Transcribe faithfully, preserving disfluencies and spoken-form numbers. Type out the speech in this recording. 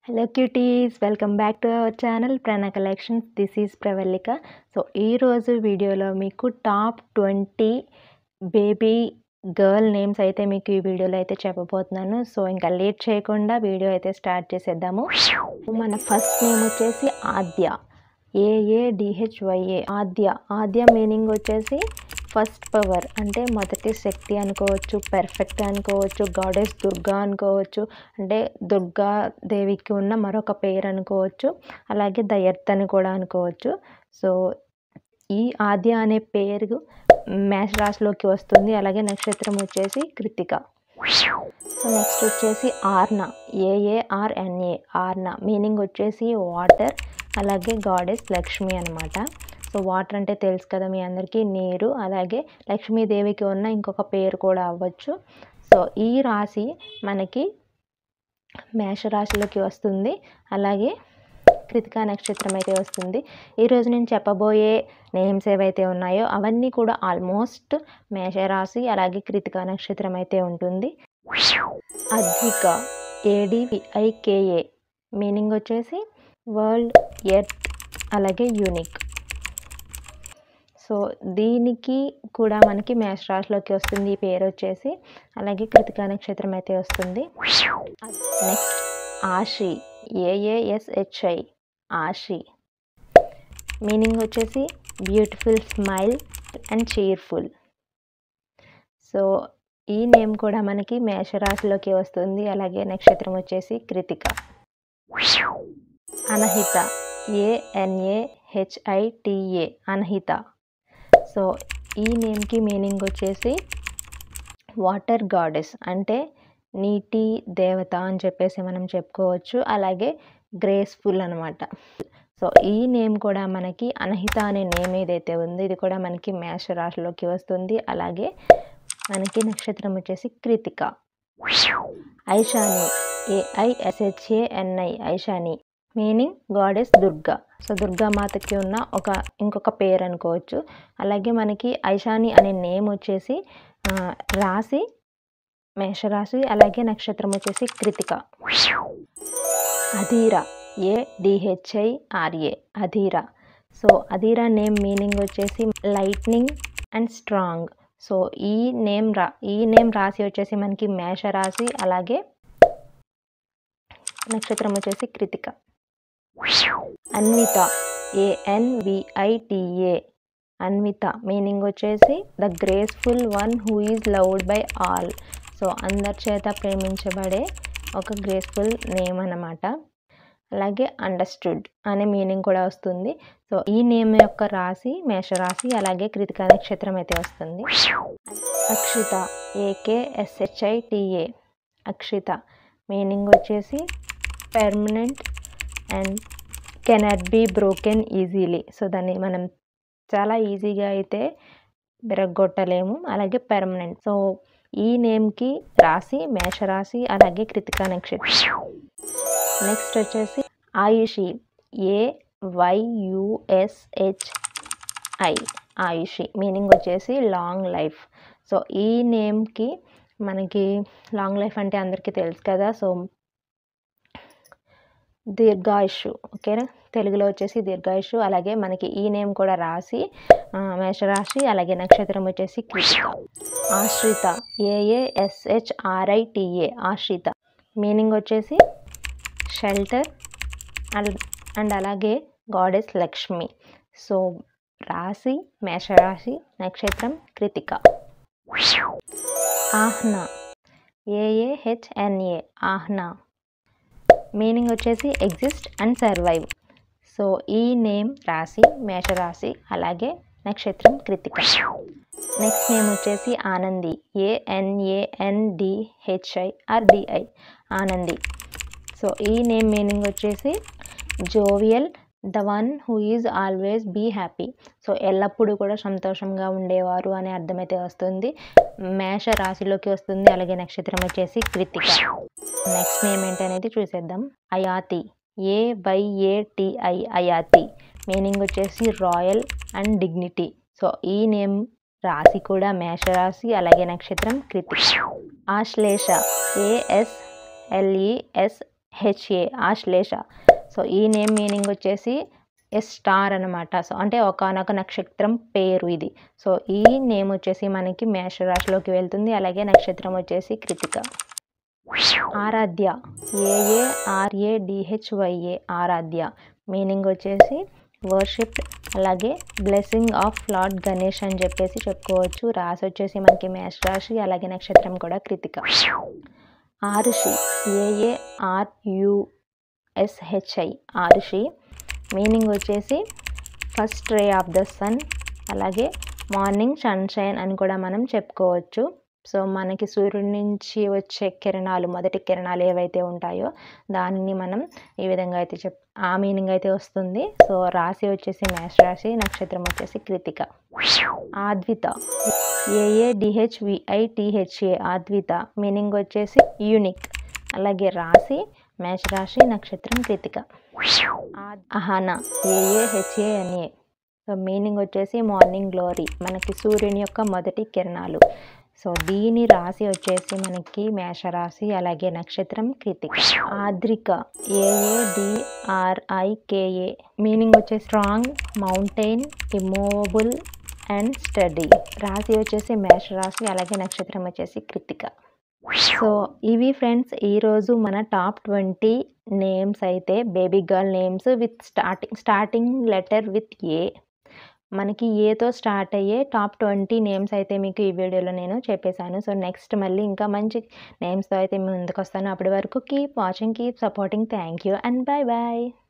Hello cuties, welcome back to our channel Prana collections. This is Pravallika. So ఈరోజు వీడియోలో మీకు top twenty baby girl names అయితే మీకు ఈ వీడియోలో అయితే చెప్పబోతున్నాను. సో ఇంకా లేట్ చేయకుండా వీడియో అయితే స్టార్ట్ చేసేద్దాము. మన ఫస్ట్ నేమ్ వచ్చేసి ఆద్య, ఏఏడిహెచ్వైఏ. ఆద్య ఆద్య మీనింగ్ వచ్చేసి ఫస్ట్ పవర్, అంటే మొదటి శక్తి అనుకోవచ్చు, పెర్ఫెక్ట్ అనుకోవచ్చు, గాడెస్ దుర్గా అనుకోవచ్చు, అంటే దుర్గా దేవికి ఉన్న మరొక పేరు అనుకోవచ్చు, అలాగే ద ఎర్త్ అని కూడా అనుకోవచ్చు. సో ఈ ఆద్య అనే పేరు మేష రాశిలోకి వస్తుంది. అలాగే నక్షత్రం వచ్చేసి కృత్తిక. సో నెక్స్ట్ వచ్చేసి ఆర్న, ఏఏఆర్ఎన్ఏ. ఆర్న మీనింగ్ వచ్చేసి వాటర్, అలాగే గాడెస్ లక్ష్మి అనమాట. సో వాటర్ అంటే తెలుసు కదా మీ అందరికీ, నీరు. అలాగే లక్ష్మీదేవికి ఉన్న ఇంకొక పేరు కూడా అవ్వచ్చు. సో ఈ రాశి మనకి మేషరాశిలోకి వస్తుంది. అలాగే కృతికా నక్షత్రం అయితే వస్తుంది. ఈరోజు నేను చెప్పబోయే నేమ్స్ ఏవైతే ఉన్నాయో అవన్నీ కూడా ఆల్మోస్ట్ మేషరాశి అలాగే కృతికా నక్షత్రం అయితే ఉంటుంది. అద్విక, ఏడివిఐకేఏ. మీనింగ్ వచ్చేసి వరల్డ్, ఎర్త్, అలాగే యూనిక్. సో దీనికి కూడా మనకి మేష రాశిలోకి వస్తుంది ఈ పేరు వచ్చేసి. అలాగే కృతికా నక్షత్రం అయితే వస్తుంది. Next Aashi, A A S H I. Aashi meaning వచ్చేసి beautiful smile and cheerful. So ఈ నేమ్ కూడా మనకి మేషరాశిలోకి వస్తుంది. అలాగే నక్షత్రం వచ్చేసి కృతిక. అనహిత, ఏఎన్ఏహెచ్ఐటిఏ. అనహిత. సో ఈ నేమ్కి మీనింగ్ వచ్చేసి వాటర్ గాడెస్, అంటే నీటి దేవత అని చెప్పేసి మనం చెప్పుకోవచ్చు. అలాగే గ్రేస్ఫుల్ అనమాట. సో ఈ నేమ్ కూడా మనకి అనహిత అనే నేమ్ ఏదైతే ఉందో ఇది కూడా మనకి మేష రాశిలోకి వస్తుంది. అలాగే మనకి నక్షత్రం వచ్చేసి Krittika. Aishani, ఏఐఎస్హెచ్ఏఎన్ఐ. Aishani meaning goddess Durga. So దుర్గామాతకి ఉన్న ఒక ఇంకొక పేరు అనుకోవచ్చు. అలాగే మనకి ఐషాని అనే నేమ్ వచ్చేసి రాశి మేషరాశి, అలాగే నక్షత్రం వచ్చేసి Krittika. Adhira, A D H I R A. Adhira. So Adhira name meaning వచ్చేసి లైట్నింగ్ అండ్ స్ట్రాంగ్. సో ఈ నేమ్ రా ఈ నేమ్ రాశి వచ్చేసి మనకి మేషరాశి, అలాగే నక్షత్రం వచ్చేసి కృతిక. అన్విత, ఏఎన్విఐటిఏ. అన్విత మీనింగ్ వచ్చేసి the graceful one who is loved by all. So అందరి చేత ప్రేమించబడే ఒక గ్రేస్ఫుల్ నేమ్ అన్నమాట. అలాగే అండర్స్టూడ్ అనే మీనింగ్ కూడా వస్తుంది. సో ఈ నేమ్ యొక్క రాశి మేషరాశి, అలాగే కృతికా నక్షత్రం అయితే వస్తుంది. అక్షిత, ఏకేఎస్హెచ్ఐటిఏ. అక్షిత మీనింగ్ వచ్చేసి permanent and cannot be broken easily. So దాన్ని మనం చాలా ఈజీగా అయితే విరగొట్టలేము. అలాగే పెర్మనెంట్. సో ఈ నేమ్కి రాశి మేషరాశి, అలాగే కృతికా నక్షత్రం. నెక్స్ట్ వచ్చేసి ఆయుషి, ఏవైయుఎస్హెచ్ఐ. ఆయుషి మీనింగ్ వచ్చేసి లాంగ్ లైఫ్. సో ఈ నేమ్కి మనకి లాంగ్ లైఫ్ అంటే అందరికీ తెలుసు కదా. సో దీర్ఘాయుషు, ఓకేనా, తెలుగులో వచ్చేసి దీర్ఘాయుషు. అలాగే మనకి ఈ నేమ్ కూడా రాశి మేషరాశి, అలాగే నక్షత్రం వచ్చేసి కృతిక. ఆశ్రిత, ఏఏఎస్హెచ్ఆర్ఐటిఏ. ఆశ్రిత మీనింగ్ వచ్చేసి షెల్టర్ అండ్ అండ్ అలాగే గాడెస్ లక్ష్మి. సో రాశి మేషరాశి, నక్షత్రం కృతిక. ఆహ్నా, ఏఏహెచ్ఎన్ఏ. ఆహ్నా మీనింగ్ వచ్చేసి ఎగ్జిస్ట్ అండ్ సర్వైవ్. సో ఈ నేమ్ రాశి మేషరాశి, అలాగే నక్షత్రం కృతిక. నెక్స్ట్ నేమ్ వచ్చేసి ఆనంది, ఏఎన్ఏఎన్డిహెచ్ఐఆర్డిఐ. ఆనంది. సో ఈ నేమ్ మీనింగ్ వచ్చేసి jovial, the one who is always be happy. So ఎల్లప్పుడూ కూడా సంతోషంగా ఉండేవారు అనే అర్థమైతే వస్తుంది. మేష రాశిలోకి వస్తుంది. అలాగే నక్షత్రం వచ్చేసి కృతిక. నెక్స్ట్ నేమ్ ఏంటనేది చూసేద్దాం. అయాతి, ఏవైఏటిఐ. అయాతి మీనింగ్ వచ్చేసి రాయల్ అండ్ డిగ్నిటీ. సో ఈ నేమ్ రాశి కూడా మేషరాశి, అలాగే నక్షత్రం Krittika. Ashlesha, A S L E S H A Ashlesha. So ఈ నేమ్ మీనింగ్ వచ్చేసి ఎస్ స్టార్ అనమాట. సో అంటే ఒకానొక నక్షత్రం పేరు ఇది. సో ఈ నేమ్ వచ్చేసి మనకి మేషరాశిలోకి వెళ్తుంది. అలాగే నక్షత్రం వచ్చేసి కృతిక. ఆరాధ్య ఏఏఆర్ఏడిహెచ్వైఏ ఆరాధ్య మీనింగ్ వచ్చేసి వర్షిప్డ్, అలాగే బ్లెస్సింగ్ ఆఫ్ లార్డ్ గణేష్ అని చెప్పేసి చెప్పుకోవచ్చు. రాశి వచ్చేసి మనకి మేషరాశి, అలాగే నక్షత్రం కూడా కృతిక. ఆరుషి ఏఏఆర్యుఎస్హెచ్ఐ ఆరుషి మీనింగ్ వచ్చేసి first ray of the sun, అలాగే మార్నింగ్ సన్షైన్ అని కూడా మనం చెప్పుకోవచ్చు. సో మనకి సూర్యుడి నుంచి వచ్చే కిరణాలు, మొదటి కిరణాలు ఏవైతే ఉంటాయో దాన్ని మనం ఈ విధంగా అయితే చెప్ ఆ మీనింగ్ అయితే వస్తుంది. సో రాశి వచ్చేసి మేషరాశి, నక్షత్రం వచ్చేసి కృతిక. ఆద్విత ఏఏడిహెచ్విఐటిహెచ్ఏ ఆద్విత మీనింగ్ వచ్చేసి యూనిక్, అలాగే రాశి మేషరాశి, నక్షత్రం కృతిక. అహానా ఏఏహెచ్ఏఎన్ఏ సో మీనింగ్ వచ్చేసి మార్నింగ్ గ్లోరీ, మనకి సూర్యుని యొక్క మొదటి కిరణాలు. సో దీని రాశి వచ్చేసి మనకి మేషరాశి, అలాగే నక్షత్రం కృతిక. ఆద్రిక ఏఏడిఆర్ఐకేఏ మీనింగ్ వచ్చేసి strong, mountain, immovable and study. రాశి వచ్చేసి మేషరాశి, అలాగే నక్షత్రం వచ్చేసి కృతిక. సో ఇవి ఫ్రెండ్స్ ఈరోజు మన టాప్ ట్వంటీ నేమ్స్ అయితే, baby girl names with starting starting letter with A. మనకి ఏతో స్టార్ట్ అయ్యే టాప్ ట్వంటీ నేమ్స్ అయితే మీకు ఈ వీడియోలో నేను చెప్పేశాను. సో నెక్స్ట్ మళ్ళీ ఇంకా మంచి నేమ్స్తో అయితే ముందుకు వస్తాను. అప్పటి వరకు keep watching, keep supporting. Thank you and bye bye.